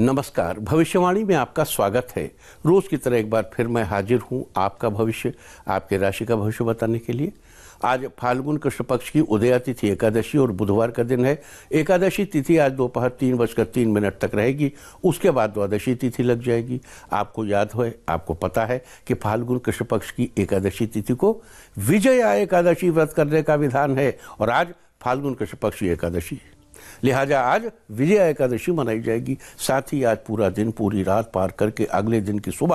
नमस्कार, भविष्यवाणी में आपका स्वागत है। रोज की तरह एक बार फिर मैं हाजिर हूं आपका भविष्य, आपके राशि का भविष्य बताने के लिए। आज फाल्गुन कृष्ण पक्ष की उदया तिथि एकादशी और बुधवार का दिन है। एकादशी तिथि आज दोपहर 3:03 तक रहेगी, उसके बाद द्वादशी तिथि लग जाएगी। आपको याद है, आपको पता है कि फाल्गुन कृष्ण पक्ष की एकादशी तिथि को विजया एकादशी व्रत करने का विधान है और आज फाल्गुन कृष्ण पक्ष की एकादशी है, लिहाजा आज विजया एकादशी मनाई जाएगी। साथ ही आज पूरा दिन, पूरी रात पार करके अगले दिन की सुबह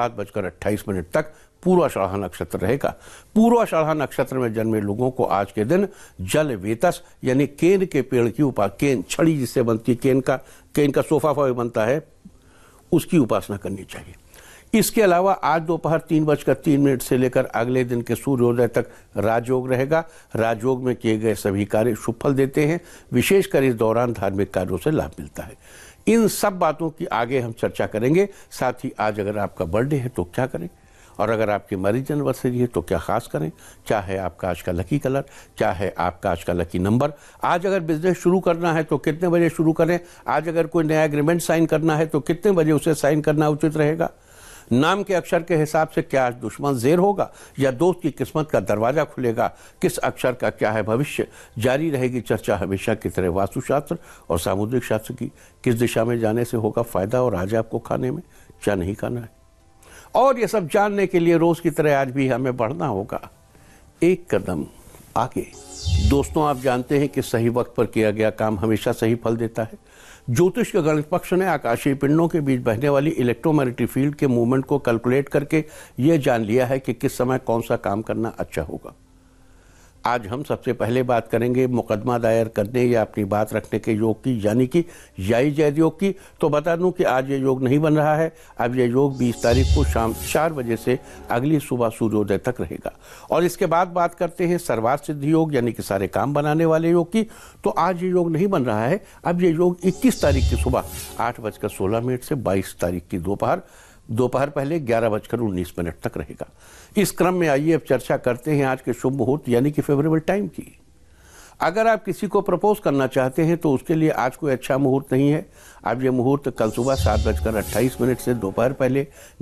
7:28 तक पूर्वाषाढ़ा नक्षत्र रहेगा। पूर्वाषाढ़ा नक्षत्र में जन्मे लोगों को आज के दिन जल वेतस यानी केन के पेड़ की केन छड़ी जिससे बनती है, केन का सोफा बनता है, उसकी उपासना करनी चाहिए। इसके अलावा आज दोपहर 3:03 से लेकर अगले दिन के सूर्योदय तक राजयोग रहेगा। राजयोग में किए गए सभी कार्य शुभ फल देते हैं, विशेषकर इस दौरान धार्मिक कार्यों से लाभ मिलता है। इन सब बातों की आगे हम चर्चा करेंगे। साथ ही आज अगर आपका बर्थडे है तो क्या करें, और अगर आपकी मैरिज एनिवर्सरी है तो क्या खास करें, क्या है आपका आज का लकी कलर, क्या है आपका आज का लकी नंबर। आज अगर बिजनेस शुरू करना है तो कितने बजे शुरू करें, आज अगर कोई नया एग्रीमेंट साइन करना है तो कितने बजे उसे साइन करना उचित रहेगा। नाम के अक्षर के हिसाब से क्या आज दुश्मन ज़ेर होगा या दोस्त की किस्मत का दरवाजा खुलेगा, किस अक्षर का क्या है भविष्य। जारी रहेगी चर्चा हमेशा की तरह वास्तुशास्त्र और सामुद्रिक शास्त्र की। किस दिशा में जाने से होगा फायदा और आज आपको खाने में क्या नहीं खाना है, और ये सब जानने के लिए रोज की तरह आज भी हमें बढ़ना होगा एक कदम आगे। दोस्तों, आप जानते हैं कि सही वक्त पर किया गया काम हमेशा सही फल देता है। ज्योतिष के गणित पक्ष ने आकाशीय पिंडों के बीच बहने वाली इलेक्ट्रोमैग्नेटिक फील्ड के मूवमेंट को कैलकुलेट करके यह जान लिया है कि किस समय कौन सा काम करना अच्छा होगा। आज हम सबसे पहले बात करेंगे मुकदमा दायर करने या अपनी बात रखने के योग की, यानी कि याई जैद योग की। तो बता दूं कि आज ये योग नहीं बन रहा है। अब ये योग 20 तारीख को शाम 4 बजे से अगली सुबह सूर्योदय तक रहेगा। और इसके बाद बात करते हैं सर्वार्थ सिद्धि योग यानी कि सारे काम बनाने वाले योग की। तो आज ये योग नहीं बन रहा है। अब ये योग 21 तारीख की सुबह 8:16 से 22 तारीख की दोपहर पहले 11:19 तक रहेगा। इस क्रम में आइए अब चर्चा करते हैं आज के शुभ मुहूर्त यानी कि फेवरेबल टाइम की। अगर आप किसी को प्रपोज करना चाहते हैं तो उसके लिए आज कोई अच्छा मुहूर्त नहीं है। अब यह मुहूर्त कल सुबह 7:28 से दोपहर पहले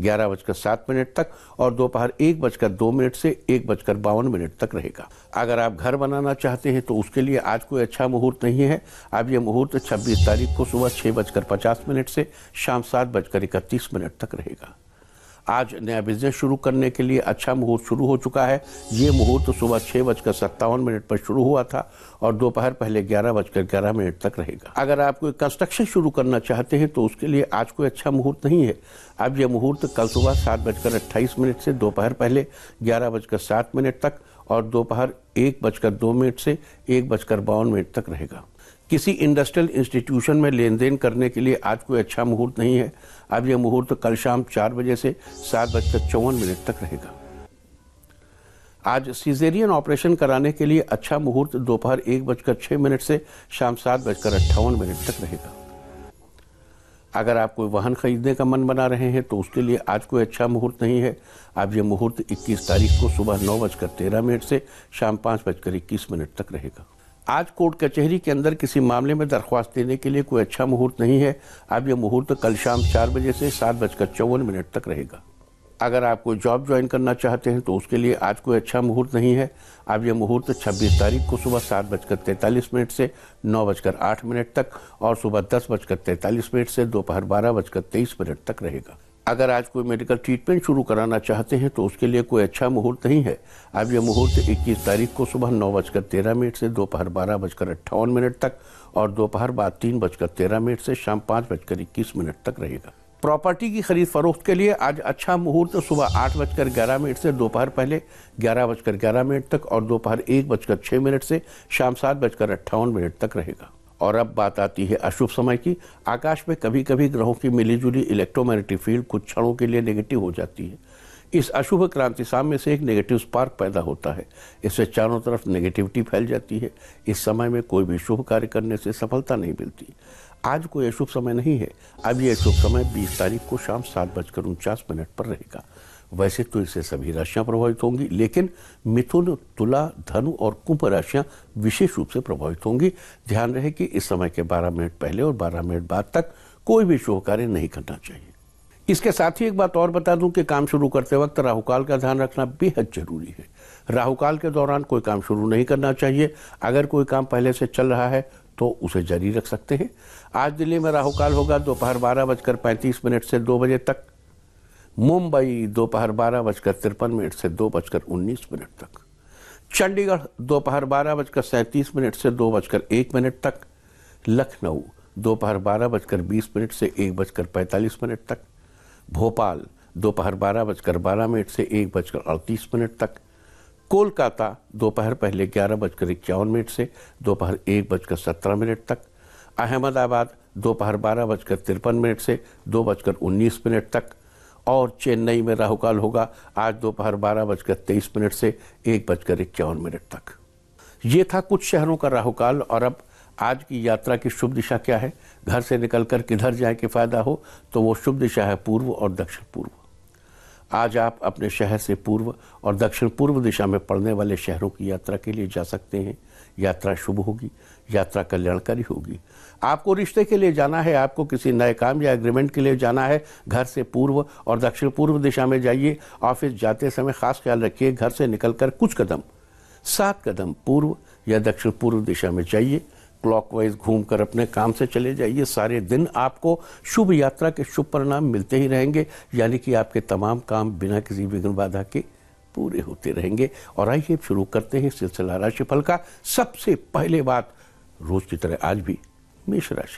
11:07 तक और दोपहर 1:02 से 1:52 तक रहेगा। अगर आप घर बनाना चाहते हैं तो उसके लिए आज कोई अच्छा मुहूर्त नहीं है। अब यह मुहूर्त 26 तारीख को सुबह 6:50 से शाम 7:31 तक रहेगा। आज नया बिजनेस शुरू करने के लिए अच्छा मुहूर्त शुरू हो चुका है। ये मुहूर्त सुबह 6:57 पर शुरू हुआ था और दोपहर पहले 11:11 तक रहेगा। अगर आप कोई कंस्ट्रक्शन शुरू करना चाहते हैं तो उसके लिए आज कोई अच्छा मुहूर्त नहीं है। अब यह मुहूर्त कल सुबह 7:28 से दोपहर पहले 11:07 तक और दोपहर 1:02 से 1:52 तक रहेगा। किसी इंडस्ट्रियल इंस्टीट्यूशन में लेन देन करने के लिए आज कोई अच्छा मुहूर्त नहीं है। अब यह मुहूर्त कल शाम 4 बजे से 7:54 तक रहेगा। आज सिजेरियन ऑपरेशन कराने के लिए अच्छा मुहूर्त दोपहर 1:06 से शाम 7:58 तक रहेगा। अगर आप कोई वाहन खरीदने का मन बना रहे हैं तो उसके लिए आज कोई अच्छा मुहूर्त नहीं है। अब यह मुहूर्त 21 तारीख को सुबह 9:13 से शाम 5:21 तक रहेगा। आज कोर्ट कचहरी के अंदर किसी मामले में दरख्वास्त देने के लिए कोई अच्छा मुहूर्त नहीं है। अब यह मुहूर्त कल शाम 4 बजे से 7:54 तक रहेगा। अगर आप कोई जॉब ज्वाइन करना चाहते हैं तो उसके लिए आज कोई अच्छा मुहूर्त नहीं है। अब यह मुहूर्त 26 तारीख को सुबह 7:43 से 9:08 तक और सुबह 10:43 से दोपहर 12:23 तक रहेगा। अगर आज कोई मेडिकल ट्रीटमेंट शुरू कराना चाहते हैं तो उसके लिए कोई अच्छा मुहूर्त नहीं है। अब यह मुहूर्त 21 तारीख को सुबह 9:13 से दोपहर 12:58 तक और दोपहर बाद 3:13 से शाम 5:21 तक रहेगा। प्रॉपर्टी की खरीद फरोख्त के लिए आज अच्छा मुहूर्त सुबह 8:11 से दोपहर पहले 11:11 तक और दोपहर 1:06 से शाम 7:58 तक रहेगा। और अब बात आती है अशुभ समय की। आकाश में कभी कभी ग्रहों की मिलीजुली इलेक्ट्रोमैग्नेटिक फील्ड कुछ क्षणों के लिए नेगेटिव हो जाती है। इस अशुभ क्रांति साम्य से एक नेगेटिव स्पार्क पैदा होता है। इससे चारों तरफ नेगेटिविटी फैल जाती है। इस समय में कोई भी शुभ कार्य करने से सफलता नहीं मिलती। आज कोई अशुभ समय नहीं है। अब यह शुभ समय 20 तारीख को शाम 7:49 पर रहेगा। वैसे तो इससे सभी राशियां प्रभावित होंगी, लेकिन मिथुन, तुला, धनु और कुंभ राशियां विशेष रूप से प्रभावित होंगी। ध्यान रहे कि इस समय के 12 मिनट पहले और 12 मिनट बाद तक कोई भी शुभ कार्य नहीं करना चाहिए। इसके साथ ही एक बात और बता दूं कि काम शुरू करते वक्त राहुकाल का ध्यान रखना बेहद जरूरी है। राहुकाल के दौरान कोई काम शुरू नहीं करना चाहिए। अगर कोई काम पहले से चल रहा है तो उसे जारी रख सकते हैं। आज दिल्ली में राहुकाल होगा दोपहर 12:35 से 2 बजे तक। मुंबई दोपहर 12:53 से 2:19 तक। चंडीगढ़ दोपहर 12:37 से 2:01 तक। लखनऊ दोपहर 12:20 से 1:45 तक। भोपाल दोपहर 12:12 से 1:38 तक। कोलकाता दोपहर पहले 11:51 से दोपहर 1:17 तक। अहमदाबाद दोपहर 12:53 से 2:19 तक। और चेन्नई में राहुकाल होगा आज दोपहर 12:23 से 1:51 तक। ये था कुछ शहरों का राहुकाल। और अब आज की यात्रा की शुभ दिशा क्या है, घर से निकलकर किधर जाए कि फायदा हो, तो वो शुभ दिशा है पूर्व और दक्षिण पूर्व। आज आप अपने शहर से पूर्व और दक्षिण पूर्व दिशा में पड़ने वाले शहरों की यात्रा के लिए जा सकते हैं। यात्रा शुभ होगी, यात्रा कल्याणकारी होगी। आपको रिश्ते के लिए जाना है, आपको किसी नए काम या एग्रीमेंट के लिए जाना है, घर से पूर्व और दक्षिण पूर्व दिशा में जाइए। ऑफिस जाते समय खास ख्याल रखिए, घर से निकलकर कुछ कदम 7 कदम पूर्व या दक्षिण पूर्व दिशा में जाइए। क्लॉकवाइज घूमकर अपने काम से चले जाइए। सारे दिन आपको शुभ यात्रा के शुभ परिणाम मिलते ही रहेंगे, यानी कि आपके तमाम काम बिना किसी विघ्न बाधा के पूरे होते रहेंगे। और आइए शुरू करते हैं सिलसिला राशिफल का। सबसे पहले बात रोज की तरह आज भी मेष राशि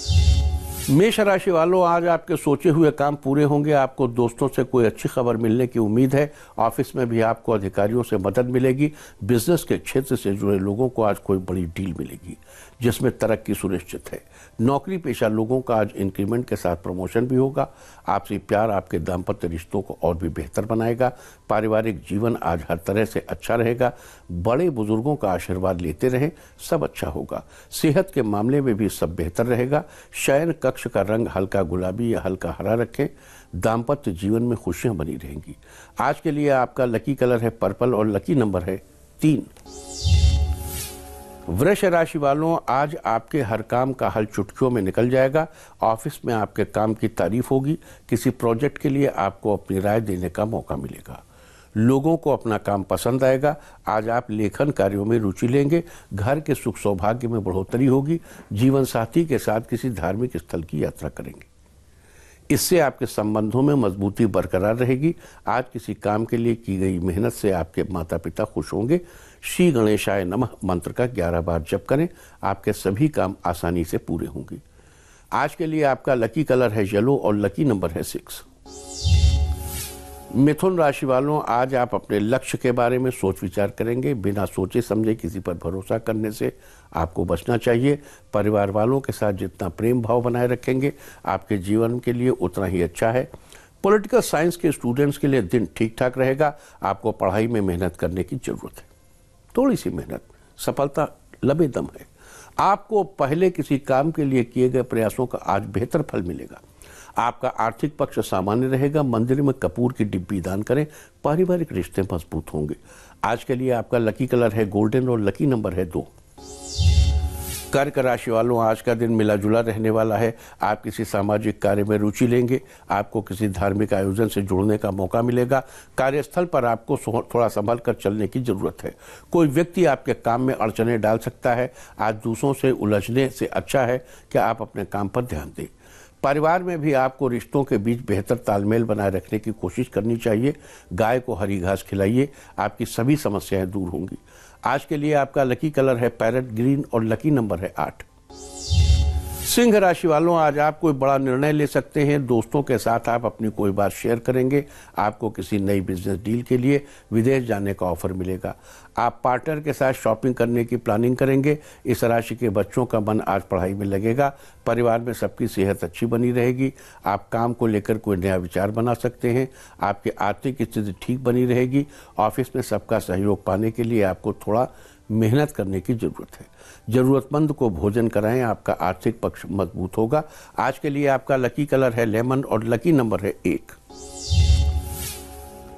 की। मेष राशि वालों, आज आपके सोचे हुए काम पूरे होंगे। आपको दोस्तों से कोई अच्छी खबर मिलने की उम्मीद है। ऑफिस में भी आपको अधिकारियों से मदद मिलेगी। बिजनेस के क्षेत्र से जुड़े लोगों को आज कोई बड़ी डील मिलेगी जिसमें तरक्की सुनिश्चित है। नौकरी पेशा लोगों का आज इंक्रीमेंट के साथ प्रमोशन भी होगा। आपसी प्यार आपके दाम्पत्य रिश्तों को और भी बेहतर बनाएगा। पारिवारिक जीवन आज हर तरह से अच्छा रहेगा। बड़े बुजुर्गों का आशीर्वाद लेते रहें, सब अच्छा होगा। सेहत के मामले में भी सब बेहतर रहेगा। शयन कक्ष का रंग हल्का गुलाबी या हल्का हरा रखें। दाम्पत्य जीवन में खुशियां बनी रहेंगी। आज के लिए आपका लकी कलर है पर्पल और लकी नंबर है 3। वृष राशि वालों, आज आपके हर काम का हल चुटकियों में निकल जाएगा। ऑफिस में आपके काम की तारीफ होगी। किसी प्रोजेक्ट के लिए आपको अपनी राय देने का मौका मिलेगा। लोगों को अपना काम पसंद आएगा। आज आप लेखन कार्यों में रुचि लेंगे। घर के सुख सौभाग्य में बढ़ोतरी होगी। जीवन साथी के साथ किसी धार्मिक स्थल की यात्रा करेंगे। इससे आपके संबंधों में मजबूती बरकरार रहेगी। आज किसी काम के लिए की गई मेहनत से आपके माता पिता खुश होंगे। श्री गणेशाय नमः मंत्र का 11 बार जप करें। आपके सभी काम आसानी से पूरे होंगे। आज के लिए आपका लकी कलर है येलो और लकी नंबर है 6। मिथुन राशि वालों, आज आप अपने लक्ष्य के बारे में सोच विचार करेंगे। बिना सोचे समझे किसी पर भरोसा करने से आपको बचना चाहिए। परिवार वालों के साथ जितना प्रेम भाव बनाए रखेंगे आपके जीवन के लिए उतना ही अच्छा है। पॉलिटिकल साइंस के स्टूडेंट्स के लिए दिन ठीक ठाक रहेगा। आपको पढ़ाई में मेहनत करने की जरूरत है। थोड़ी सी मेहनत, सफलता लबेदम है। आपको पहले किसी काम के लिए किए गए प्रयासों का आज बेहतर फल मिलेगा। आपका आर्थिक पक्ष सामान्य रहेगा। मंदिर में कपूर की डिब्बी दान करें। पारिवारिक रिश्ते मजबूत होंगे। आज के लिए आपका लकी कलर है गोल्डन और लकी नंबर है 2। कर्क राशि वालों, आज का दिन मिला जुला रहने वाला है। आप किसी सामाजिक कार्य में रुचि लेंगे। आपको किसी धार्मिक आयोजन से जुड़ने का मौका मिलेगा। कार्यस्थल पर आपको थोड़ा संभल कर चलने की जरूरत है। कोई व्यक्ति आपके काम में अड़चने डाल सकता है। आज दूसरों से उलझने से अच्छा है कि आप अपने काम पर ध्यान दें। परिवार में भी आपको रिश्तों के बीच बेहतर तालमेल बनाए रखने की कोशिश करनी चाहिए। गाय को हरी घास खिलाइए। आपकी सभी समस्याएं दूर होंगी। आज के लिए आपका लकी कलर है पैरेट ग्रीन और लकी नंबर है 8। सिंह राशि वालों, आज आप कोई बड़ा निर्णय ले सकते हैं। दोस्तों के साथ आप अपनी कोई बात शेयर करेंगे। आपको किसी नई बिजनेस डील के लिए विदेश जाने का ऑफर मिलेगा। आप पार्टनर के साथ शॉपिंग करने की प्लानिंग करेंगे। इस राशि के बच्चों का मन आज पढ़ाई में लगेगा। परिवार में सबकी सेहत अच्छी बनी रहेगी। आप काम को लेकर कोई नया विचार बना सकते हैं। आपकी आर्थिक स्थिति ठीक बनी रहेगी। ऑफिस में सबका सहयोग पाने के लिए आपको थोड़ा मेहनत करने की जरूरत है। जरूरतमंद को भोजन कराएं। आपका आर्थिक पक्ष मजबूत होगा। आज के लिए आपका लकी कलर है लेमन और लकी नंबर है 1।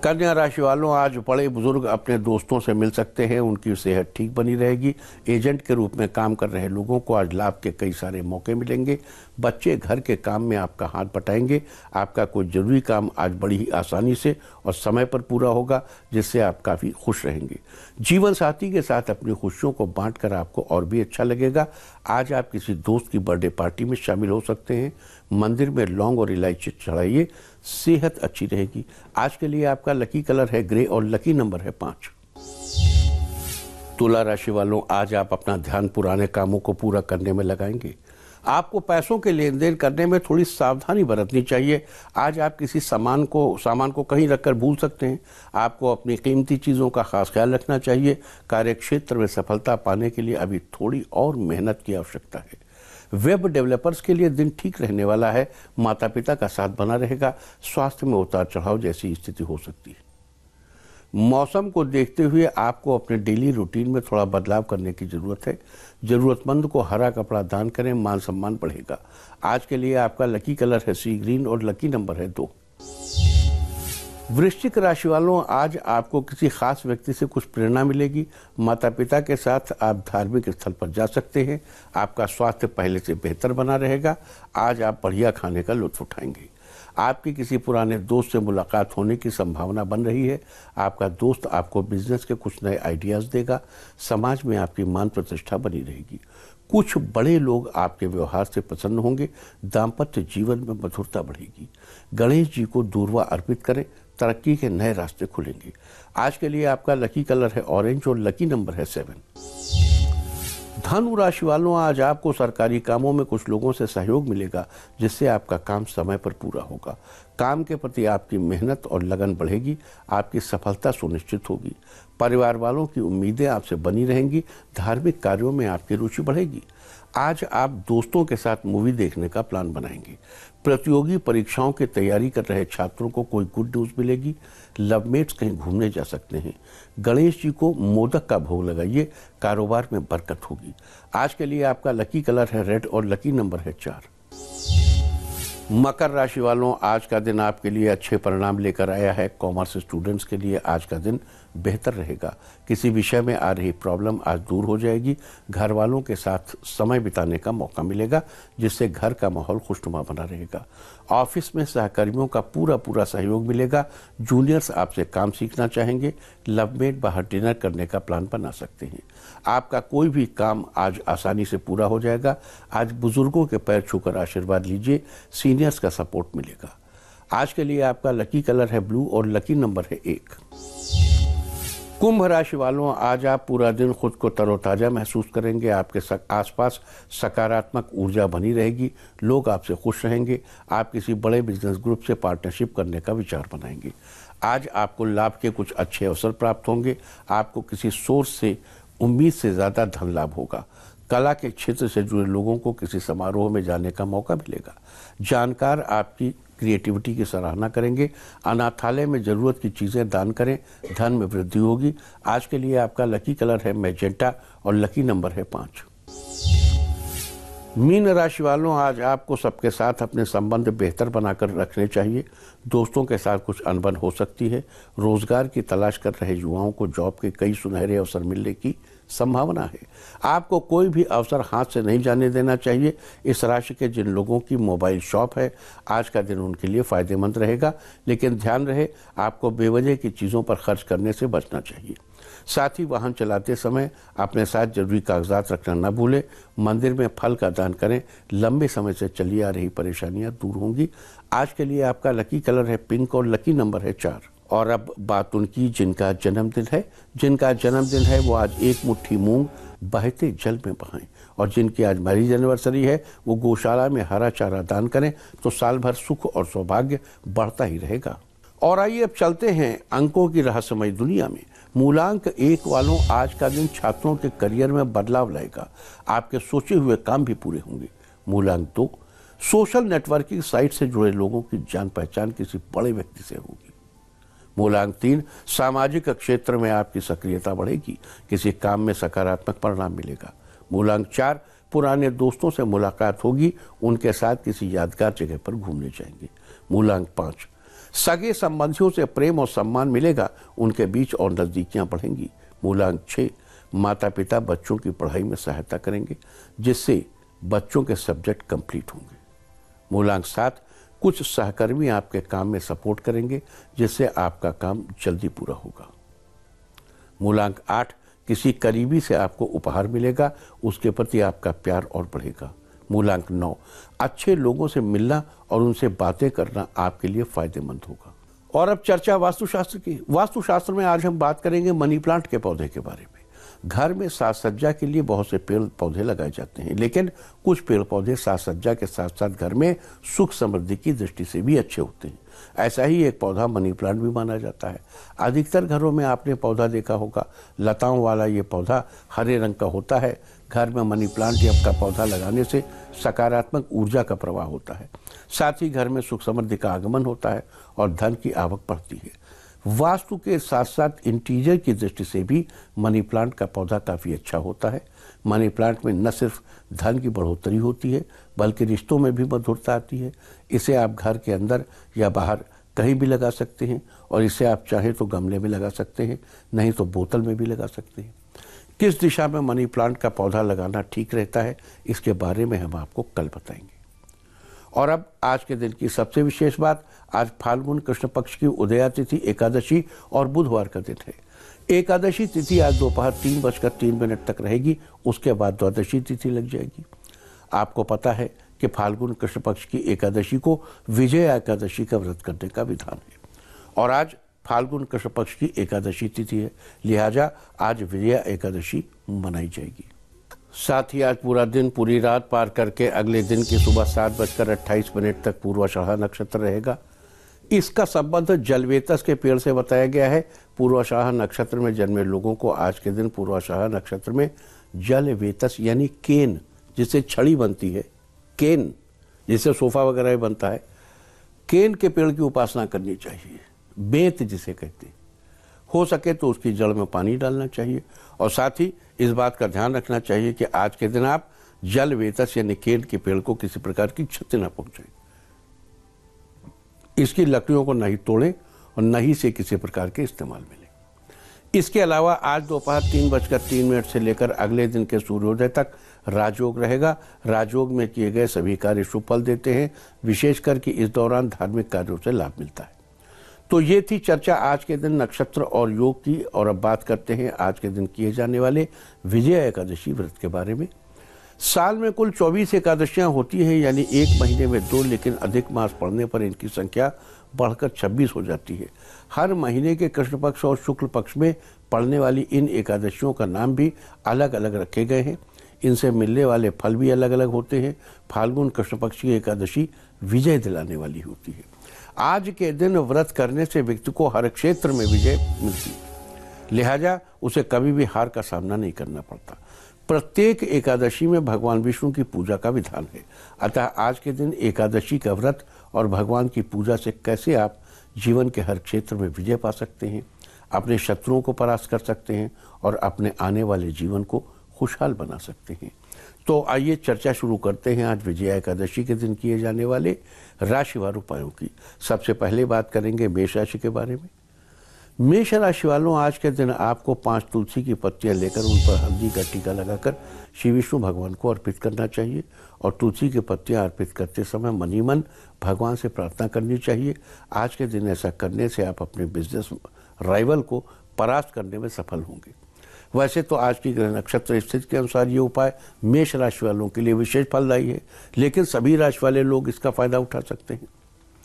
कन्या राशि वालों, आज बड़े बुजुर्ग अपने दोस्तों से मिल सकते हैं, उनकी सेहत ठीक बनी रहेगी। एजेंट के रूप में काम कर रहे लोगों को आज लाभ के कई सारे मौके मिलेंगे। बच्चे घर के काम में आपका हाथ बटाएंगे। आपका कोई जरूरी काम आज बड़ी ही आसानी से और समय पर पूरा होगा, जिससे आप काफ़ी खुश रहेंगे। जीवन साथी के साथ अपनी खुशियों को बांटकर आपको और भी अच्छा लगेगा। आज आप किसी दोस्त की बर्थडे पार्टी में शामिल हो सकते हैं। मंदिर में लौंग और इलायची चढ़ाइए, सेहत अच्छी रहेगी। आज के लिए आपका लकी कलर है ग्रे और लकी नंबर है 5। तुला राशि वालों, आज आप अपना ध्यान पुराने कामों को पूरा करने में लगाएंगे। आपको पैसों के लेन देन करने में थोड़ी सावधानी बरतनी चाहिए। आज आप किसी सामान को कहीं रखकर भूल सकते हैं। आपको अपनी कीमती चीज़ों का खास ख्याल रखना चाहिए। कार्यक्षेत्र में सफलता पाने के लिए अभी थोड़ी और मेहनत की आवश्यकता है। वेब डेवलपर्स के लिए दिन ठीक रहने वाला है। माता पिता का साथ बना रहेगा। स्वास्थ्य में उतार चढ़ाव जैसी स्थिति हो सकती है। मौसम को देखते हुए आपको अपने डेली रूटीन में थोड़ा बदलाव करने की जरूरत है। जरूरतमंद को हरा कपड़ा दान करें, मान सम्मान बढ़ेगा। आज के लिए आपका लकी कलर है सी ग्रीन और लकी नंबर है 2। वृश्चिक राशि वालों, आज आपको किसी खास व्यक्ति से कुछ प्रेरणा मिलेगी। माता पिता के साथ आप धार्मिक स्थल पर जा सकते हैं। आपका स्वास्थ्य पहले से बेहतर बना रहेगा। आज आप बढ़िया खाने का लुत्फ उठाएंगे। आपकी किसी पुराने दोस्त से मुलाकात होने की संभावना बन रही है। आपका दोस्त आपको बिजनेस के कुछ नए आइडियाज़ देगा। समाज में आपकी मान प्रतिष्ठा बनी रहेगी। कुछ बड़े लोग आपके व्यवहार से प्रसन्न होंगे। दाम्पत्य जीवन में मधुरता बढ़ेगी। गणेश जी को दूर्वा अर्पित करें, तरक्की के नए रास्ते खुलेंगे। आज के लिए आपका लकी कलर है ऑरेंज और लकी नंबर है 7। धनु राशि वालों, आज आपको सरकारी कामों में कुछ लोगों से सहयोग मिलेगा, जिससे आपका काम समय पर पूरा होगा। काम के प्रति आपकी मेहनत और लगन बढ़ेगी। आपकी सफलता सुनिश्चित होगी। परिवार वालों की उम्मीदें आपसे बनी रहेंगी। धार्मिक कार्यों में आपकी रुचि बढ़ेगी। आज आप दोस्तों के साथ मूवी देखने का प्लान बनाएंगे। प्रतियोगी परीक्षाओं की तैयारी कर रहे छात्रों को कोई गुड न्यूज़ मिलेगी। लवमेट्स कहीं घूमने जा सकते हैं। गणेश जी को मोदक का भोग लगाइए। कारोबार में बरकत होगी। आज के लिए आपका लकी कलर है रेड और लकी नंबर है 4। मकर राशि वालों, आज का दिन आपके लिए अच्छे परिणाम लेकर आया है। कॉमर्स स्टूडेंट्स के लिए आज का दिन बेहतर रहेगा। किसी विषय में आ रही प्रॉब्लम आज दूर हो जाएगी। घर वालों के साथ समय बिताने का मौका मिलेगा, जिससे घर का माहौल खुशनुमा बना रहेगा। ऑफिस में सहकर्मियों का पूरा सहयोग मिलेगा। जूनियर्स आपसे काम सीखना चाहेंगे। लवमेट बाहर डिनर करने का प्लान बना सकते हैं। आपका कोई भी काम आज आसानी से पूरा हो जाएगा। आज बुजुर्गों के पैर छूकर आशीर्वाद लीजिए। सीनियर्स का सपोर्ट मिलेगा। आज के लिए आपका लकी कलर है ब्लू और लकी नंबर है 1। कुंभ राशि वालों, आज आप पूरा दिन खुद को तरोताजा महसूस करेंगे। आपके आसपास सकारात्मक ऊर्जा बनी रहेगी। लोग आपसे खुश रहेंगे। आप किसी बड़े बिजनेस ग्रुप से पार्टनरशिप करने का विचार बनाएंगे। आज आपको लाभ के कुछ अच्छे अवसर प्राप्त होंगे। आपको किसी सोर्स से उम्मीद से ज़्यादा धन लाभ होगा। कला के क्षेत्र से जुड़े लोगों को किसी समारोह में जाने का मौका मिलेगा। जानकार आपकी क्रिएटिविटी की सराहना करेंगे। अनाथालय में ज़रूरत की चीज़ें दान करें, धन में वृद्धि होगी। आज के लिए आपका लकी कलर है मैजेंटा और लकी नंबर है 5। मीन राशि वालों, आज आपको सबके साथ अपने संबंध बेहतर बनाकर रखने चाहिए। दोस्तों के साथ कुछ अनबन हो सकती है। रोजगार की तलाश कर रहे युवाओं को जॉब के कई सुनहरे अवसर मिलने की संभावना है। आपको कोई भी अवसर हाथ से नहीं जाने देना चाहिए। इस राशि के जिन लोगों की मोबाइल शॉप है, आज का दिन उनके लिए फायदेमंद रहेगा, लेकिन ध्यान रहे आपको बेवजह की चीज़ों पर खर्च करने से बचना चाहिए। साथ ही वाहन चलाते समय अपने साथ जरूरी कागजात रखना न भूलें। मंदिर में फल का दान करें। लंबे समय से चली आ रही परेशानियां दूर होंगी। आज के लिए आपका लकी कलर है पिंक और लकी नंबर है 4। और अब बात उनकी जिनका जन्मदिन है वो आज एक मुट्ठी मूंग बहते जल में बहाएं। और जिनकी आज मैरिज एनिवर्सरी है वो गौशाला में हरा चारा दान करें, तो साल भर सुख और सौभाग्य बढ़ता ही रहेगा। और आइए अब चलते हैं अंकों की रहस्यमय दुनिया में। मूलांक 1 वालों, आज का दिन छात्रों के करियर में बदलाव लाएगा। आपके सोचे हुए काम भी पूरे होंगे। मूलांक 2, सोशल नेटवर्किंग साइट से जुड़े लोगों की जान पहचान किसी बड़े व्यक्ति से होगी। मूलांक 3, सामाजिक क्षेत्र में आपकी सक्रियता बढ़ेगी। किसी काम में सकारात्मक परिणाम मिलेगा। मूलांक 4, पुराने दोस्तों से मुलाकात होगी। उनके साथ किसी यादगार जगह पर घूमने जाएंगे। मूलांक 5, सगे संबंधियों से प्रेम और सम्मान मिलेगा, उनके बीच और नजदीकियां बढ़ेंगी। मूलांक 6, माता पिता बच्चों की पढ़ाई में सहायता करेंगे, जिससे बच्चों के सब्जेक्ट कंप्लीट होंगे। मूलांक 7, कुछ सहकर्मी आपके काम में सपोर्ट करेंगे, जिससे आपका काम जल्दी पूरा होगा। मूलांक 8, किसी करीबी से आपको उपहार मिलेगा, उसके प्रति आपका प्यार और बढ़ेगा। मूलांक 9, अच्छे लोगों से मिलना और उनसे बातें करना आपके लिए फायदेमंद होगा। और अब चर्चा वास्तुशास्त्र की। वास्तुशास्त्र में आज हम बात करेंगे मनी प्लांट के पौधे के बारे में। घर में साज सज्जा के लिए बहुत से पेड़ पौधे लगाए जाते हैं, लेकिन कुछ पेड़ पौधे साज सज्जा के साथ साथ घर में सुख समृद्धि की दृष्टि से भी अच्छे होते हैं। ऐसा ही एक पौधा मनी प्लांट भी माना जाता है। अधिकतर घरों में आपने पौधा देखा होगा, लताओं वाला ये पौधा हरे रंग का होता है। घर में मनी प्लांट का पौधा लगाने से सकारात्मक ऊर्जा का प्रवाह होता है, साथ ही घर में सुख समृद्धि का आगमन होता है और धन की आवक बढ़ती है। वास्तु के साथ साथ इंटीरियर की दृष्टि से भी मनी प्लांट का पौधा काफ़ी अच्छा होता है। मनी प्लांट में न सिर्फ धन की बढ़ोतरी होती है, बल्कि रिश्तों में भी मधुरता आती है। इसे आप घर के अंदर या बाहर कहीं भी लगा सकते हैं, और इसे आप चाहें तो गमले में लगा सकते हैं, नहीं तो बोतल में भी लगा सकते हैं। किस दिशा में मनी प्लांट का पौधा लगाना ठीक रहता है, इसके बारे में हम आपको कल बताएंगे। और अब आज के दिन की सबसे विशेष बात, आज फाल्गुन कृष्ण पक्ष की उदया तिथि एकादशी और बुधवार का दिन है। एकादशी तिथि आज दोपहर 3:03 तक रहेगी, उसके बाद द्वादशी तिथि लग जाएगी। आपको पता है कि फाल्गुन कृष्ण पक्ष की एकादशी को विजय एकादशी का व्रत करने का विधान है, और आज फाल्गुन कृष्ण पक्ष की एकादशी तिथि है, लिहाजा आज विजय एकादशी मनाई जाएगी। साथ ही आज पूरा दिन पूरी रात पार करके अगले दिन की सुबह 7:28 तक पूर्वाषाढ़ा नक्षत्र रहेगा। इसका संबंध जलवेतस के पेड़ से बताया गया है। पूर्वाषाढ़ा नक्षत्र में जन्मे लोगों को आज के दिन पूर्वाषाढ़ा नक्षत्र में जलवेतस यानी केन, जिससे छड़ी बनती है, केन जिससे सोफा वगैरह बनता है, केन के पेड़ की उपासना करनी चाहिए। बेत जिसे कहते हैं, हो सके तो उसकी जड़ में पानी डालना चाहिए, और साथ ही इस बात का ध्यान रखना चाहिए कि आज के दिन आप जल वेतस यानी केन के पेड़ को किसी प्रकार की क्षति न पहुंचाएं। इसकी लकड़ियों को नहीं तोड़ें और न ही से किसी प्रकार के इस्तेमाल में लें। इसके अलावा आज दोपहर 3:03 से लेकर अगले दिन के सूर्योदय तक राजयोग रहेगा। राजयोग में किए गए सभी कार्य शुभ फल देते हैं, विशेषकर कि इस दौरान धार्मिक कार्यों से लाभ मिलता है। तो ये थी चर्चा आज के दिन नक्षत्र और योग की। और अब बात करते हैं आज के दिन किए जाने वाले विजय एकादशी व्रत के बारे में। साल में कुल 24 एकादशियां होती हैं, यानी एक महीने में 2, लेकिन अधिक मास पड़ने पर इनकी संख्या बढ़कर 26 हो जाती है। हर महीने के कृष्ण पक्ष और शुक्ल पक्ष में पड़ने वाली इन एकादशियों का नाम भी अलग अलग रखे गए हैं। इनसे मिलने वाले फल भी अलग अलग होते हैं। फाल्गुन कृष्ण पक्ष की एकादशी विजय दिलाने वाली होती है। आज के दिन व्रत करने से व्यक्ति को हर क्षेत्र में विजय मिलती है, लिहाजा उसे कभी भी हार का सामना नहीं करना पड़ता। प्रत्येक एकादशी में भगवान विष्णु की पूजा का विधान है, अतः आज के दिन एकादशी का व्रत और भगवान की पूजा से कैसे आप जीवन के हर क्षेत्र में विजय पा सकते हैं, अपने शत्रुओं को परास्त कर सकते हैं और अपने आने वाले जीवन को खुशहाल बना सकते हैं। तो आइए चर्चा शुरू करते हैं आज विजया एकादशी के दिन किए जाने वाले राशिवार उपायों की। सबसे पहले बात करेंगे मेष राशि के बारे में। मेष राशि वालों, आज के दिन आपको 5 तुलसी की पत्तियां लेकर उन पर हल्दी का टीका लगाकर श्री विष्णु भगवान को अर्पित करना चाहिए, और तुलसी की पत्तियां अर्पित करते समय मन ही मन भगवान से प्रार्थना करनी चाहिए। आज के दिन ऐसा करने से आप अपने बिजनेस राइवल को परास्त करने में सफल होंगे। वैसे तो आज की ग्रह नक्षत्र स्थिति के अनुसार ये उपाय मेष राशि वालों के लिए विशेष फलदायी है, लेकिन सभी राशि वाले लोग इसका फायदा उठा सकते हैं।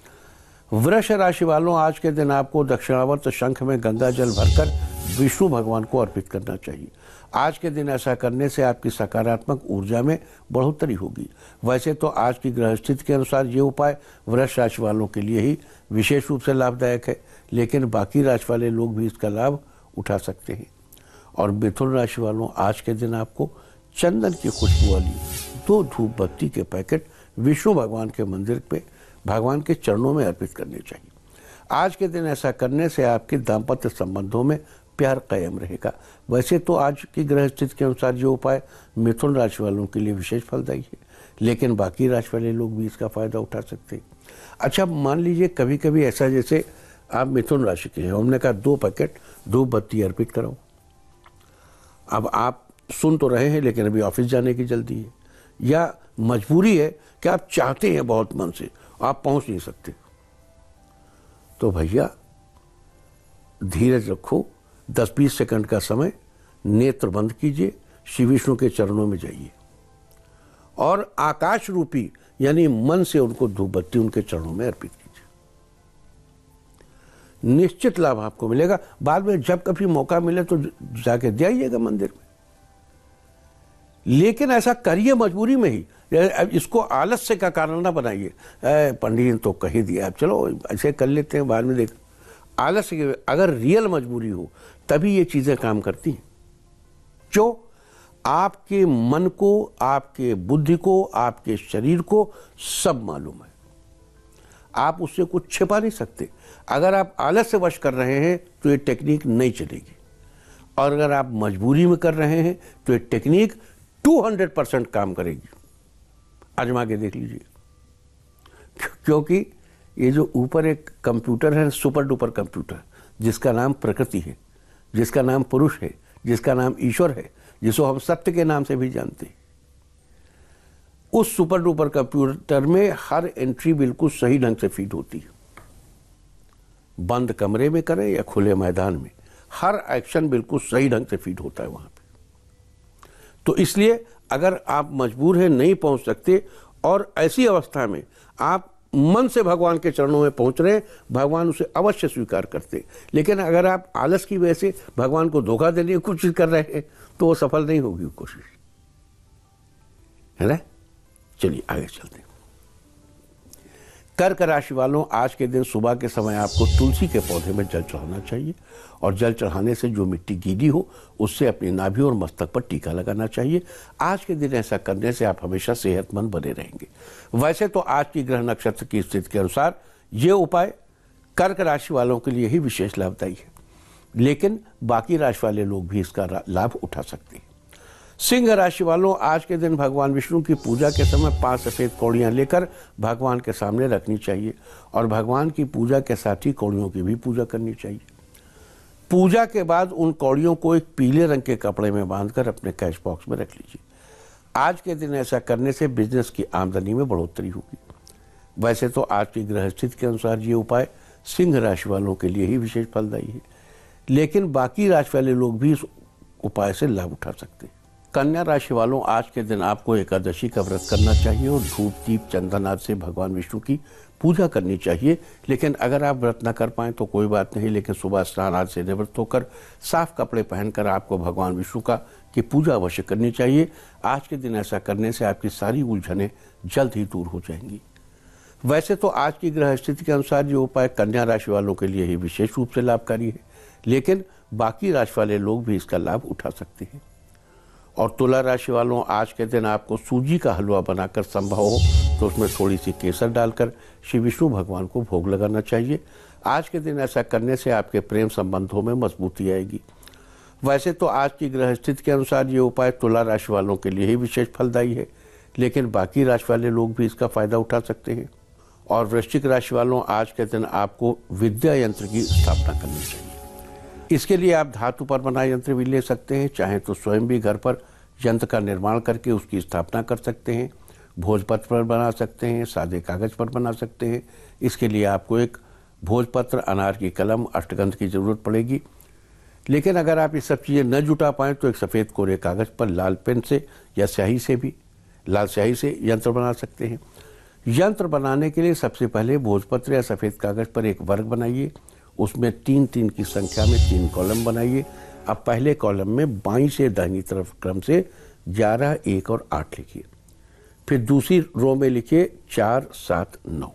वृष राशि वालों, आज के दिन आपको दक्षिणावर्त शंख में गंगा जल भरकर विष्णु भगवान को अर्पित करना चाहिए। आज के दिन ऐसा करने से आपकी सकारात्मक ऊर्जा में बढ़ोतरी होगी। वैसे तो आज की ग्रह स्थिति के अनुसार ये उपाय वृष राशि वालों के लिए ही विशेष रूप से लाभदायक है, लेकिन बाकी राशि वाले लोग भी इसका लाभ उठा सकते हैं। और मिथुन राशि वालों, आज के दिन आपको चंदन की खुशबू वाली 2 धूप बत्ती के पैकेट विष्णु भगवान के मंदिर पे भगवान के चरणों में अर्पित करने चाहिए। आज के दिन ऐसा करने से आपके दाम्पत्य संबंधों में प्यार कायम रहेगा। वैसे तो आज की ग्रह स्थिति के अनुसार ये उपाय मिथुन राशि वालों के लिए विशेष फलदायी है, लेकिन बाकी राशि वाले लोग भी इसका फायदा उठा सकते हैं। अच्छा, मान लीजिए कभी कभी ऐसा, जैसे आप मिथुन राशि के हैं, हमने कहा 2 पैकेट धूप बत्ती अर्पित कराओ। अब आप सुन तो रहे हैं लेकिन अभी ऑफिस जाने की जल्दी है, या मजबूरी है कि आप चाहते हैं बहुत मन से, आप पहुंच नहीं सकते, तो भैया धीरज रखो, 10-20 सेकंड का समय, नेत्र बंद कीजिए, श्री विष्णु के चरणों में जाइए और आकाश रूपी यानी मन से उनको धूप बत्ती उनके चरणों में अर्पित कीजिए। निश्चित लाभ आपको मिलेगा। बाद में जब कभी मौका मिले तो जाके दे आइएगा मंदिर में, लेकिन ऐसा करिए मजबूरी में ही। अब इसको आलस्य का कारण ना बनाइए, पंडित ने तो कह ही दिया, अब चलो ऐसे कर लेते हैं, बाद में देख। आलस्य के, अगर रियल मजबूरी हो तभी ये चीजें काम करती हैं। जो आपके मन को, आपके बुद्धि को, आपके शरीर को सब मालूम है, आप उससे कुछ छिपा नहीं सकते। अगर आप आलस्य वश कर रहे हैं तो ये टेक्निक नहीं चलेगी, और अगर आप मजबूरी में कर रहे हैं तो ये टेक्निक 200% काम करेगी। आजमा के देख लीजिए, क्योंकि ये जो ऊपर एक कंप्यूटर है, सुपर डुपर कंप्यूटर, जिसका नाम प्रकृति है, जिसका नाम पुरुष है, जिसका नाम ईश्वर है, जिसको हम सत्य के नाम से भी जानते हैं, उस सुपर डुपर कंप्यूटर में हर एंट्री बिल्कुल सही ढंग से फीड होती है। बंद कमरे में करें या खुले मैदान में, हर एक्शन बिल्कुल सही ढंग से फीड होता है वहां पे। तो इसलिए अगर आप मजबूर हैं, नहीं पहुंच सकते, और ऐसी अवस्था में आप मन से भगवान के चरणों में पहुंच रहे हैं, भगवान उसे अवश्य स्वीकार करते। लेकिन अगर आप आलस की वजह से भगवान को धोखा देने की कोशिश कर रहे हैं तो वो सफल नहीं होगी वो कोशिश, है ना। चलिए आगे चलते हैं। कर्क राशि वालों, आज के दिन सुबह के समय आपको तुलसी के पौधे में जल चढ़ाना चाहिए, और जल चढ़ाने से जो मिट्टी गीली हो उससे अपनी नाभि और मस्तक पर टीका लगाना चाहिए। आज के दिन ऐसा करने से आप हमेशा सेहतमंद बने रहेंगे। वैसे तो आज की ग्रह नक्षत्र की स्थिति के अनुसार ये उपाय कर्क राशि वालों के लिए ही विशेष लाभदायी है, लेकिन बाकी राशि वाले लोग भी इसका लाभ उठा सकते हैं। सिंह राशि वालों, आज के दिन भगवान विष्णु की पूजा के समय 5 सफेद कौड़ियां लेकर भगवान के सामने रखनी चाहिए, और भगवान की पूजा के साथ ही कौड़ियों की भी पूजा करनी चाहिए। पूजा के बाद उन कौड़ियों को एक पीले रंग के कपड़े में बांधकर अपने कैश बॉक्स में रख लीजिए। आज के दिन ऐसा करने से बिजनेस की आमदनी में बढ़ोतरी होगी। वैसे तो आज की ग्रह स्थिति के अनुसार ये उपाय सिंह राशि वालों के लिए ही विशेष फलदायी है, लेकिन बाकी राशि वाले लोग भी इस उपाय से लाभ उठा सकते हैं। कन्या राशि वालों, आज के दिन आपको एकादशी का व्रत करना चाहिए और धूप दीप चंदन आदि से भगवान विष्णु की पूजा करनी चाहिए। लेकिन अगर आप व्रत न कर पाएं तो कोई बात नहीं, लेकिन सुबह स्नान आदि से निवृत्त होकर साफ कपड़े पहनकर आपको भगवान विष्णु की पूजा अवश्य करनी चाहिए। आज के दिन ऐसा करने से आपकी सारी उलझनें जल्द ही दूर हो जाएंगी। वैसे तो आज की ग्रह स्थिति के अनुसार ये उपाय कन्या राशि वालों के लिए ही विशेष रूप से लाभकारी है, लेकिन बाकी राशि वाले लोग भी इसका लाभ उठा सकते हैं। और तुला राशि वालों, आज के दिन आपको सूजी का हलवा बनाकर संभव हो तो उसमें थोड़ी सी केसर डालकर श्री विष्णु भगवान को भोग लगाना चाहिए। आज के दिन ऐसा करने से आपके प्रेम संबंधों में मजबूती आएगी। वैसे तो आज की ग्रह स्थिति के अनुसार ये उपाय तुला राशि वालों के लिए ही विशेष फलदायी है, लेकिन बाकी राशि वाले लोग भी इसका फायदा उठा सकते हैं। और वृश्चिक राशि वालों, आज के दिन आपको विद्या यंत्र की स्थापना करनी चाहिए। इसके लिए आप धातु पर बना यंत्र भी ले सकते हैं, चाहे तो स्वयं भी घर पर यंत्र का निर्माण करके उसकी स्थापना कर सकते हैं। भोजपत्र पर बना सकते हैं, सादे कागज पर बना सकते हैं। इसके लिए आपको एक भोजपत्र, अनार की कलम, अष्टगंध की जरूरत पड़ेगी। लेकिन अगर आप ये सब चीज़ें न जुटा पाएँ तो एक सफ़ेद कोरे कागज पर लाल पेन से या स्याही से भी, लाल स्याही से यंत्र बना सकते हैं। यंत्र बनाने के लिए सबसे पहले भोजपत्र या सफ़ेद कागज पर एक वर्ग बनाइए, उसमें 3-3 की संख्या में 3 कॉलम बनाइए। अब पहले कॉलम में बाईं से दाहिनी तरफ क्रम से 11, 1 और 8 लिखिए। फिर दूसरी रो में लिखिए 4, 7, 9,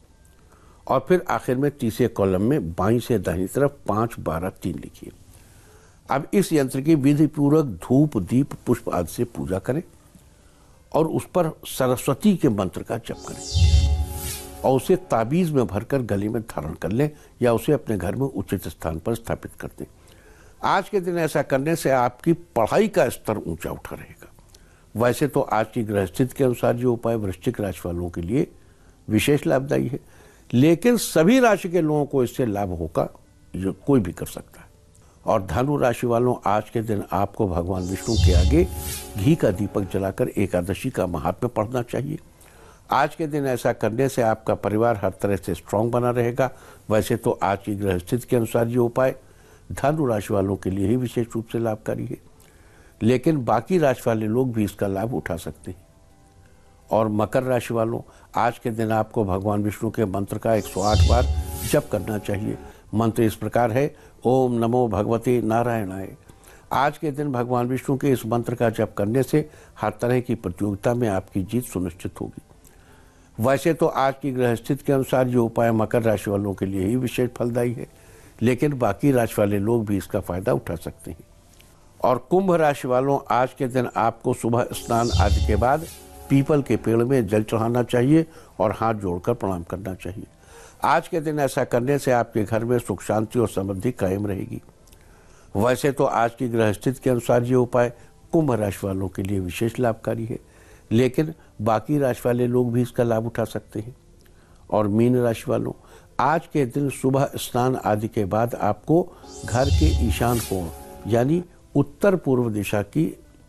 और फिर आखिर में तीसरे कॉलम में बाईं से दाहिनी तरफ 5, 12, 3 लिखिए। अब इस यंत्र की विधि पूर्वक धूप दीप पुष्प आदि से पूजा करें और उस पर सरस्वती के मंत्र का जप करें और उसे ताबीज में भरकर गले में धारण कर लें या उसे अपने घर में उचित स्थान पर स्थापित कर दें। आज के दिन ऐसा करने से आपकी पढ़ाई का स्तर ऊंचा उठा रहेगा। वैसे तो आज की ग्रह स्थिति के अनुसार ये उपाय वृश्चिक राशि वालों के लिए विशेष लाभदायी है, लेकिन सभी राशि के लोगों को इससे लाभ होगा, जो कोई भी कर सकता है। और धनु राशि वालों, आज के दिन आपको भगवान विष्णु के आगे घी का दीपक जलाकर एकादशी का महात्म्य पढ़ना चाहिए। आज के दिन ऐसा करने से आपका परिवार हर तरह से स्ट्रांग बना रहेगा। वैसे तो आज की ग्रह स्थिति के अनुसार ये उपाय धनु राशि वालों के लिए ही विशेष रूप से लाभकारी है, लेकिन बाकी राशि वाले लोग भी इसका लाभ उठा सकते हैं। और मकर राशि वालों, आज के दिन आपको भगवान विष्णु के मंत्र का 108 बार जप करना चाहिए। मंत्र इस प्रकार है, ओम नमो भगवते नारायणाय। आज के दिन भगवान विष्णु के इस मंत्र का जप करने से हर तरह की प्रतियोगिता में आपकी जीत सुनिश्चित होगी। वैसे तो आज की ग्रह स्थिति के अनुसार ये उपाय मकर राशि वालों के लिए ही विशेष फलदायी है, लेकिन बाकी राशि वाले लोग भी इसका फायदा उठा सकते हैं। और कुंभ राशि वालों, आज के दिन आपको सुबह स्नान आदि के बाद पीपल के पेड़ में जल चढ़ाना चाहिए और हाथ जोड़कर प्रणाम करना चाहिए। आज के दिन ऐसा करने से आपके घर में सुख शांति और समृद्धि कायम रहेगी। वैसे तो आज की ग्रह स्थिति के अनुसार ये उपाय कुंभ राशि वालों के लिए विशेष लाभकारी है, लेकिन बाकी राशि वाले लोग भी इसका लाभ उठा सकते हैं। और मीन राशि वालों, आज के दिन सुबह स्नान आदि के बाद आपको घर के ईशान कोण यानी उत्तर पूर्व दिशा की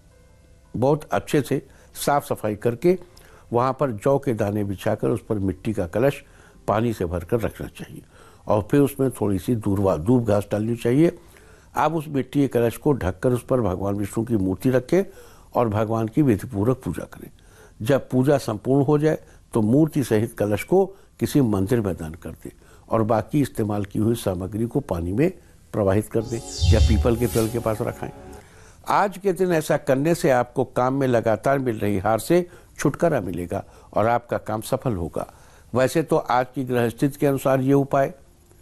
बहुत अच्छे से साफ सफाई करके वहाँ पर जौ के दाने बिछाकर उस पर मिट्टी का कलश पानी से भरकर रखना चाहिए और फिर उसमें थोड़ी सी दूब घास डालनी चाहिए। आप उस मिट्टी के कलश को ढककर उस पर भगवान विष्णु की मूर्ति रखें और भगवान की विधिपूर्वक पूजा करें। जब पूजा संपूर्ण हो जाए तो मूर्ति सहित कलश को किसी मंदिर में दान कर दें और बाकी इस्तेमाल की हुई सामग्री को पानी में प्रवाहित कर दें या पीपल के पेड़ के पास रखाएं। आज के दिन ऐसा करने से आपको काम में लगातार मिल रही हार से छुटकारा मिलेगा और आपका काम सफल होगा। वैसे तो आज की ग्रह स्थिति के अनुसार ये उपाय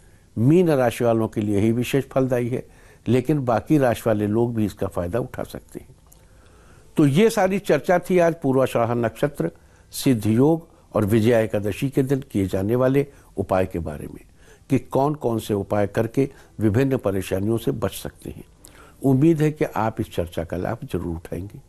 मीन राशि वालों के लिए ही विशेष फलदायी है, लेकिन बाकी राशि वाले लोग भी इसका फायदा उठा सकते हैं। तो ये सारी चर्चा थी आज पूर्वाषाढ़ नक्षत्र, सिद्ध योग और विजया एकादशी के दिन किए जाने वाले उपाय के बारे में कि कौन कौन से उपाय करके विभिन्न परेशानियों से बच सकते हैं। उम्मीद है कि आप इस चर्चा का लाभ जरूर उठाएंगे।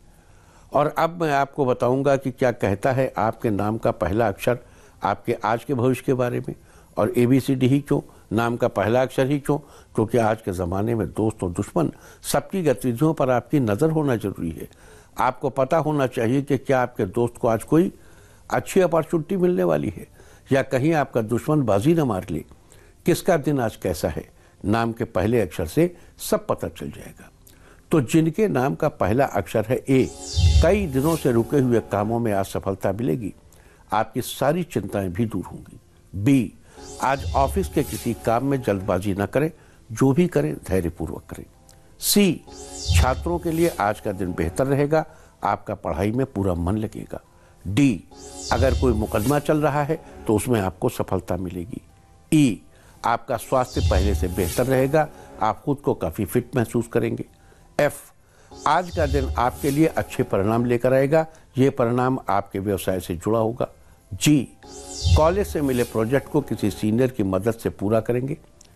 और अब मैं आपको बताऊंगा कि क्या कहता है आपके नाम का पहला अक्षर आपके आज के भविष्य के बारे में। और ABCD ही क्यों, नाम का पहला अक्षर ही क्यों, क्योंकि आज के ज़माने में दोस्त और दुश्मन सबकी गतिविधियों पर आपकी नज़र होना जरूरी है। आपको पता होना चाहिए कि क्या आपके दोस्त को आज कोई अच्छी अपॉर्चुनिटी मिलने वाली है या कहीं आपका दुश्मन बाजी न मार ले। किसका दिन आज कैसा है, नाम के पहले अक्षर से सब पता चल जाएगा। तो जिनके नाम का पहला अक्षर है A, कई दिनों से रुके हुए कामों में आज सफलता मिलेगी, आपकी सारी चिंताएं भी दूर होंगी। B, आज ऑफिस के किसी काम में जल्दबाजी न करें, जो भी करें धैर्यपूर्वक करें। C, छात्रों के लिए आज का दिन बेहतर रहेगा, आपका पढ़ाई में पूरा मन लगेगा। D, अगर कोई मुकदमा चल रहा है तो उसमें आपको सफलता मिलेगी। E, आपका स्वास्थ्य पहले से बेहतर रहेगा, आप खुद को काफ़ी फिट महसूस करेंगे। F, आज का दिन आपके लिए अच्छे परिणाम लेकर आएगा, ये परिणाम आपके व्यवसाय से जुड़ा होगा। G, कॉलेज से मिले प्रोजेक्ट को किसी सीनियर की मदद से पूरा करेंगे,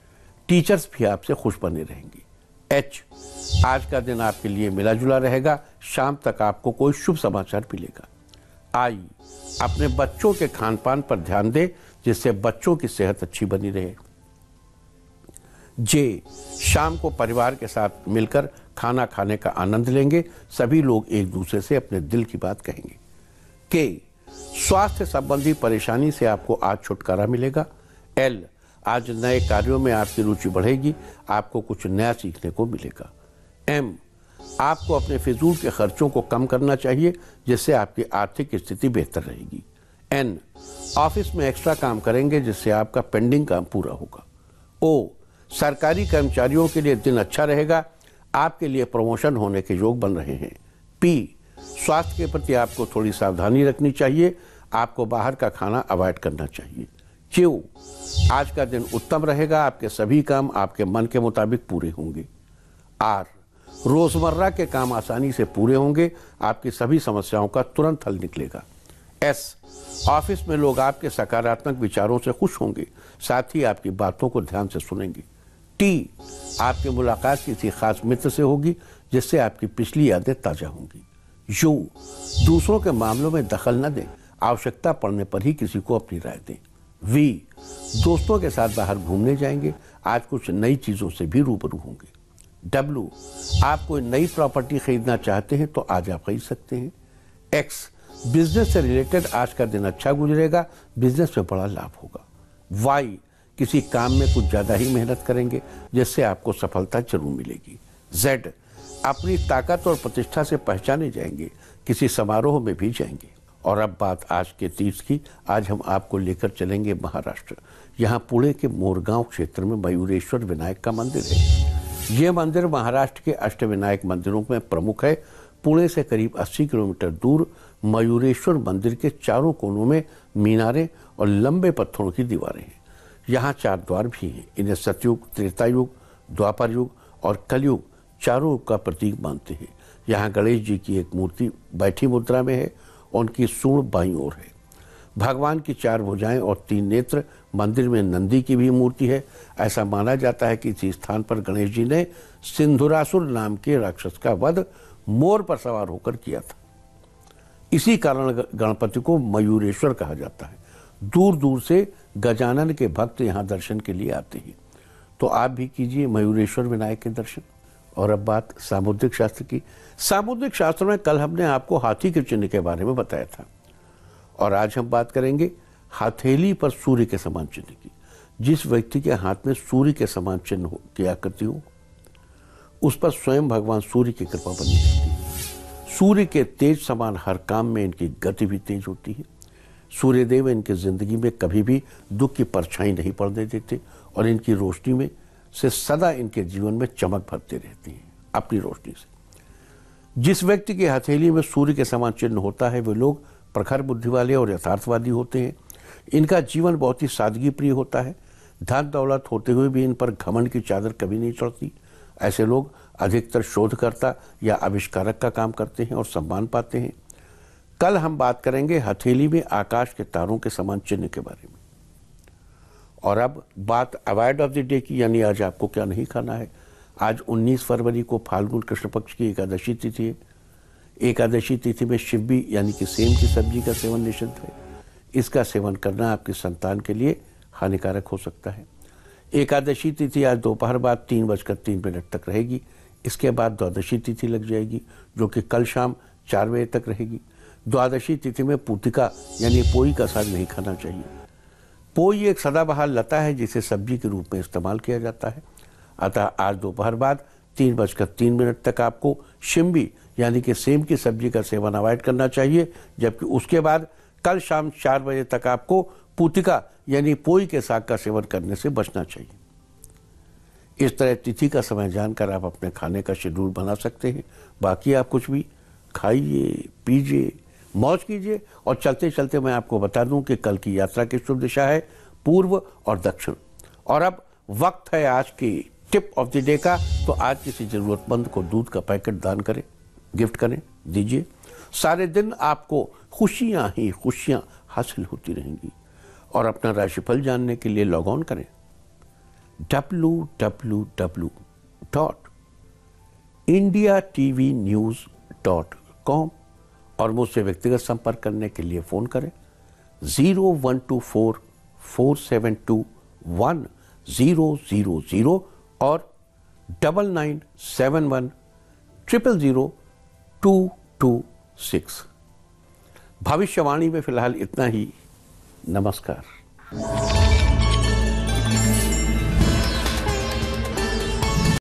टीचर्स भी आपसे खुश बने रहेंगे। H, आज का दिन आपके लिए मिला जुला रहेगा, शाम तक आपको कोई शुभ समाचार मिलेगा। I, अपने बच्चों के खान पान पर ध्यान दें, जिससे बच्चों की सेहत अच्छी बनी रहे। J, शाम को परिवार के साथ मिलकर खाना खाने का आनंद लेंगे, सभी लोग एक दूसरे से अपने दिल की बात कहेंगे। K, स्वास्थ्य संबंधी परेशानी से आपको आज छुटकारा मिलेगा। L, आज नए कार्यों में आपकी रुचि बढ़ेगी, आपको कुछ नया सीखने को मिलेगा। M, आपको अपने फिजूल के खर्चों को कम करना चाहिए, जिससे आपकी आर्थिक स्थिति बेहतर रहेगी। N, ऑफिस में एक्स्ट्रा काम करेंगे, जिससे आपका पेंडिंग काम पूरा होगा। O, सरकारी कर्मचारियों के लिए दिन अच्छा रहेगा, आपके लिए प्रमोशन होने के योग बन रहे हैं। P, स्वास्थ्य के प्रति आपको थोड़ी सावधानी रखनी चाहिए, आपको बाहर का खाना अवॉइड करना चाहिए। Q, आज का दिन उत्तम रहेगा, आपके सभी काम आपके मन के मुताबिक पूरे होंगे। R, रोजमर्रा के काम आसानी से पूरे होंगे, आपकी सभी समस्याओं का तुरंत हल निकलेगा। S, ऑफिस में लोग आपके सकारात्मक विचारों से खुश होंगे, साथ ही आपकी बातों को ध्यान से सुनेंगे। T, आपकी मुलाकात किसी खास मित्र से होगी, जिससे आपकी पिछली यादें ताजा होंगी। U, दूसरों के मामलों में दखल न दें, आवश्यकता पड़ने पर ही किसी को अपनी राय दें। वी, दोस्तों के साथ बाहर घूमने जाएंगे, आज कुछ नई चीज़ों से भी रूबरू होंगे। डब्ल्यू, आप कोई नई प्रॉपर्टी खरीदना चाहते हैं तो आज आप खरीद सकते हैं। एक्स, बिजनेस से रिलेटेड आज का दिन अच्छा गुजरेगा, बिजनेस में बड़ा लाभ होगा। वाई, किसी काम में कुछ ज़्यादा ही मेहनत करेंगे जिससे आपको सफलता जरूर मिलेगी। जेड, अपनी ताकत और प्रतिष्ठा से पहचाने जाएंगे, किसी समारोह में भी जाएंगे। और अब बात आज के तीर्थ की। आज हम आपको लेकर चलेंगे महाराष्ट्र। यहाँ पुणे के मोरगांव क्षेत्र में मयूरेश्वर विनायक का मंदिर है। ये मंदिर महाराष्ट्र के अष्टविनायक मंदिरों में प्रमुख है। पुणे से करीब 80 किलोमीटर दूर मयूरेश्वर मंदिर के चारों कोनों में मीनारें और लंबे पत्थरों की दीवारें हैं। यहाँ 4 द्वार भी हैं। इन्हें सतयुग, त्रेता युग, द्वापर युग और कलयुग चारों युग का प्रतीक मानते हैं। यहाँ गणेश जी की एक मूर्ति बैठी मुद्रा में है, उनकी सूंड बाईं ओर है। भगवान की 4 भुजाएं और 3 नेत्र। मंदिर में नंदी की भी मूर्ति है। ऐसा माना जाता है कि इसी स्थान पर गणेश जी ने सिंधुरासुर नाम के राक्षस का वध मोर पर सवार होकर किया था। इसी कारण गणपति को मयूरेश्वर कहा जाता है। दूर दूर से गजानन के भक्त यहाँ दर्शन के लिए आते हैं। तो आप भी कीजिए मयूरेश्वर विनायक के दर्शन। और अब बात सामुद्रिक शास्त्र की। सामुद्रिक शास्त्र में कल हमने आपको हाथी के चिन्ह के बारे में बताया था, और आज हम बात करेंगे हथेली पर सूर्य के समान चिन्ह की। जिस व्यक्ति के हाथ में सूर्य के समान चिन्ह की आकृति हो, उस पर स्वयं भगवान सूर्य की कृपा बनी रहती है। सूर्य के तेज समान हर काम में इनकी गति भी तेज होती है। सूर्यदेव इनकी जिंदगी में कभी भी दुख की परछाई नहीं पड़ने देते और इनकी रोशनी में से सदा इनके जीवन में चमक भरते रहती हैं अपनी रोशनी से। जिस व्यक्ति की हथेली में सूर्य के समान चिन्ह होता है, वे लोग प्रखर बुद्धि वाले और यथार्थवादी होते हैं। इनका जीवन बहुत ही सादगी प्रिय होता है। धन दौलत होते हुए भी इन पर घमंड की चादर कभी नहीं चढ़ती। ऐसे लोग अधिकतर शोधकर्ता या आविष्कारक का काम करते हैं और सम्मान पाते हैं। कल हम बात करेंगे हथेली में आकाश के तारों के समान चिन्ह के बारे में। और अब बात अवॉइड ऑफ द डे की, यानी आज आपको क्या नहीं खाना है। आज 19 फरवरी को फाल्गुन कृष्ण पक्ष की एकादशी तिथि है। एकादशी तिथि में शिवबी यानी कि सेम की सब्जी का सेवन निषिद्ध है। इसका सेवन करना आपकी संतान के लिए हानिकारक हो सकता है। एकादशी तिथि आज दोपहर बाद 3:03 तक रहेगी। इसके बाद द्वादशी तिथि लग जाएगी, जो कि कल शाम 4 बजे तक रहेगी। द्वादशी तिथि में पूतिका यानी पोई का साग नहीं खाना चाहिए। पोई एक सदाबहार लता है जिसे सब्जी के रूप में इस्तेमाल किया जाता है। अतः आज दोपहर बाद 3:03 तक आपको शिम्बी यानी कि सेम की सब्जी का सेवन अवॉइड करना चाहिए, जबकि उसके बाद कल शाम 4 बजे तक आपको पूतिका यानी पोई के साग का सेवन करने से बचना चाहिए। इस तरह तिथि का समय जानकर आप अपने खाने का शेड्यूल बना सकते हैं। बाकी आप कुछ भी खाइए, पीजिए, मौज कीजिए। और चलते चलते मैं आपको बता दूं कि कल की यात्रा की शुभ दिशा है पूर्व और दक्षिण। और अब वक्त है आज की टिप ऑफ द डे का। तो आज किसी जरूरतमंद को दूध का पैकेट दान करें, गिफ्ट करें, दीजिए। सारे दिन आपको खुशियां ही खुशियां हासिल होती रहेंगी। और अपना राशिफल जानने के लिए लॉग ऑन करें www.indiatvnews.com और मुझसे व्यक्तिगत संपर्क करने के लिए फोन करें 0124-472-1000 और 9971000226। भविष्यवाणी में फिलहाल इतना ही। नमस्कार।